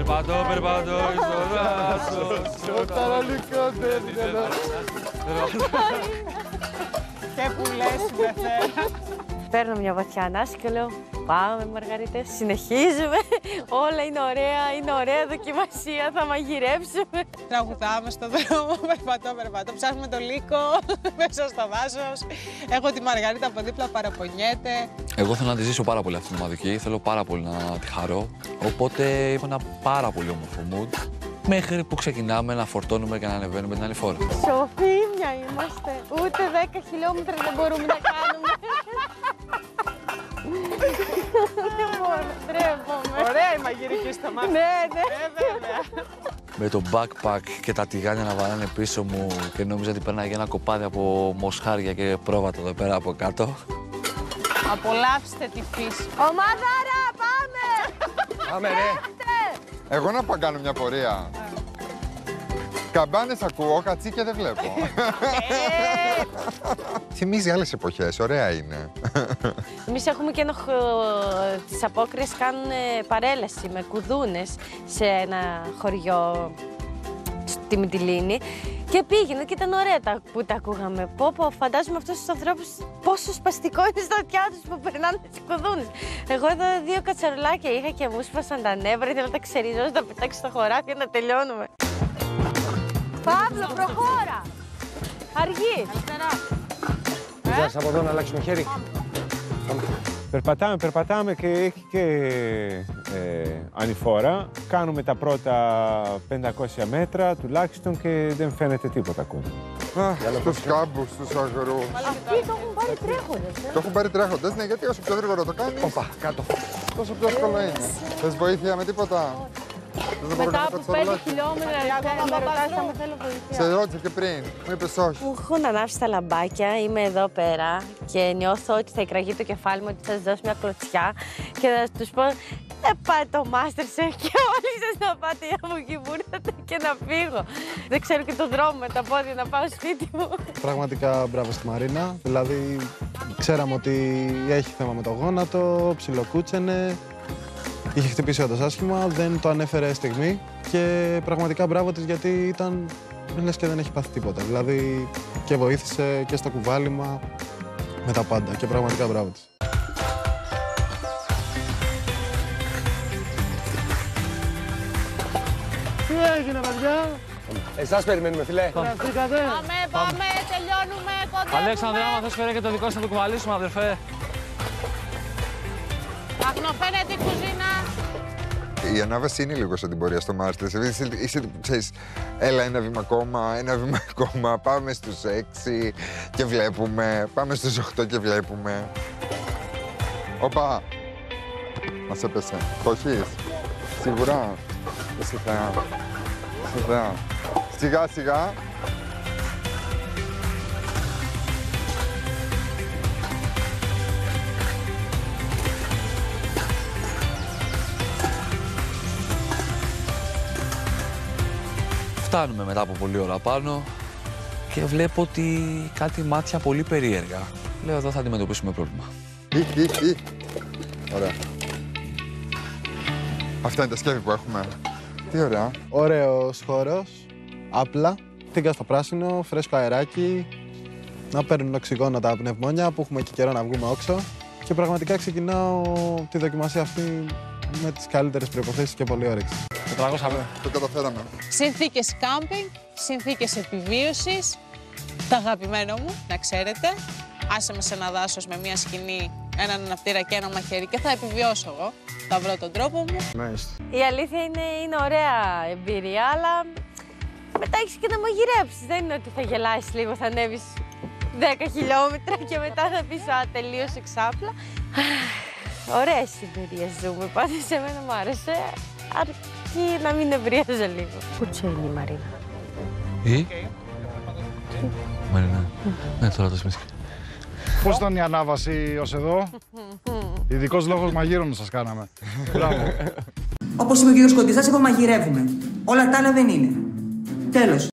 Περπατώ, περπατώ στο δάσος. Και που λες με φέρα. Παίρνω μια βαθιά ανάσκη και λέω πάμε Μαργαρίτες, συνεχίζουμε, όλα είναι ωραία δοκιμασία, θα μαγειρέψουμε. Τραγουδάμε στον δρόμο, περπατώ, ψάχνουμε το λύκο μέσα στο δάσος. Έχω τη Μαργαρίτα από δίπλα, παραπονιέται. Εγώ θέλω να τη ζήσω πάρα πολύ αυτή την ομαδική, θέλω πάρα πολύ να τη χαρώ. Οπότε είμαι ένα πάρα πολύ όμορφο mood. Μέχρι που ξεκινάμε να φορτώνουμε και να ανεβαίνουμε την άλλη φορά. Σοφίμια είμαστε, ούτε 10 χιλιόμετρα δεν μπορούμε να κάνουμε. Δεν μπορώ, ντρέπομαι. Ωραία η μαγειρική στο μάτι. Ναι. Βέβαια. Με το backpack και τα τηγάνια να βαράνε πίσω μου και νόμιζα ότι περνάει ένα κοπάδι από μοσχάρια και πρόβατα εδώ πέρα από κάτω. Απολαύστε τη φύση. Ομαδάρα, πάμε! Πάμε ρε. Εγώ να πάω κάνω μια πορεία. Καμπάνες ακούω, κατσίκια δεν βλέπω. Θυμίζει άλλες εποχές, ωραία είναι. Εμείς έχουμε και ένα τις απόκριες κάνουν παρέλαση με κουδούνες σε ένα χωριό στη Μυτιλήνη. Και πήγαινε και ήταν ωραία που τα ακούγαμε. Πω, φαντάζομαι αυτούς τους ανθρώπους πόσο σπαστικό είναι στα αυτιά τους που περνάνε τις κουδούνες. Εγώ εδώ 2 κατσαρολάκια είχα και μου σπάσαν τα νεύρα, ήθελα να τα ξεριζώσω, να τα πετάξω στα χωράφια να τελειώνουμε. Παύλο, προχώρα! Αργή! Ζας από εδώ να αλλάξουμε χέρι. Περπατάμε και έχει και ανηφόρα. Κάνουμε τα πρώτα 500 μέτρα τουλάχιστον και δεν φαίνεται τίποτα ακόμα. Στους κάμπους, στους αγρούς. Αυτοί το έχουν πάρει τρέχοντας. Το έχουν πάρει τρέχοντας, ναι, γιατί όσο πιο γρήγορα το κάνεις, Οπα, κάτω. τόσο πιο εύκολο είναι. Θες βοήθεια με τίποτα? Μετά από 5 χιλιόμετρα, με ρωτάς αν θέλω βοήθεια. Σε ρώτησα και πριν, μου είπες όχι. Μου έχουν ανάψει τα λαμπάκια, είμαι εδώ πέρα και νιώθω ότι θα εκραγεί το κεφάλι μου, ότι θα σας δώσω μια κλωτσιά και θα τους πω πάει το Masterchef και όλοι σας να πάτε από εκεί που ήρθατε και να φύγω. Δεν ξέρω και τον δρόμο με τα πόδια να πάω σπίτι μου. Πραγματικά μπράβο στη Μαρίνα, δηλαδή ξέραμε ότι έχει θέμα με το γόνατο, ψιλοκούτσενε. Είχε χτυπήσει όντως άσχημα, δεν το ανέφερε στιγμή και πραγματικά μπράβο της γιατί ήταν, λες και δεν έχει πάθει τίποτα. Δηλαδή και βοήθησε και στο κουβάλιμα με τα πάντα και πραγματικά μπράβο της. Τι έγινε, παιδιά? Εσάς περιμένουμε, φιλέ. Πάμε, τελειώνουμε κοντά. Αλέξανδρε, άμα θες φέρε και το δικό σου να το κουβαλήσουμε, αδερφέ. Αγνοφαίνεται η κουζίνα. Η ανάβαση είναι λίγο σαν την πορεία στο Μάρτυρες. Είσαι, ξέρεις, έλα ένα βήμα ακόμα, πάμε στους 6 και βλέπουμε, πάμε στους 8 και βλέπουμε. Όπα, μας έπεσε. Το έχεις, σίγουρα. Είσαι θεά. Σιγά σιγά. Φτάνουμε μετά από πολλή ώρα πάνω και βλέπω ότι κάτι μάτια πολύ περίεργα. Λέω εδώ θα αντιμετωπίσουμε πρόβλημα. Ωραία. Αυτά είναι τα σκεύη που έχουμε. Τι ωραία. Ωραίος χώρος, απλά, τίγκα στο πράσινο, φρέσκο αεράκι, να παίρνουν οξυγόνο τα πνευμόνια που έχουμε και καιρό να βγούμε όξω και πραγματικά ξεκινάω τη δοκιμασία αυτή με τις καλύτερες προϋποθέσεις και πολύ όρεξη. Το τραγώσαμε. Το καταφέραμε. Συνθήκες κάμπινγκ, συνθήκες επιβίωσης. Το αγαπημένο μου, να ξέρετε. Άσε με σε ένα δάσος με μια σκηνή, έναν αναπτήρα και ένα μαχαίρι και θα επιβιώσω εγώ. Θα βρω τον τρόπο μου. Η αλήθεια είναι ωραία εμπειρία, αλλά μετά έχεις και να μαγειρέψεις. Δεν είναι ότι θα γελάσεις λίγο, θα ανέβεις 10 χιλιόμετρα και μετά θα πεις τελείωσε ξάπλα. Ωραίες εμπειρίες ζούμε, πάντως σε μένα μου άρεσε, αρκεί να μην νευρίαζε λίγο. Κούτσο είναι η Μαρίνα. Μαρίνα, ναι, τώρα το θυμήθηκα. Πώς ήταν η ανάβαση ως εδώ? Ειδικός λόγος μαγείρων σας κάναμε. Μπράβο. Όπως είπε ο κύριος Κοντιζάς, εγώ μαγειρεύουμε. Όλα τα άλλα δεν είναι. Τέλος.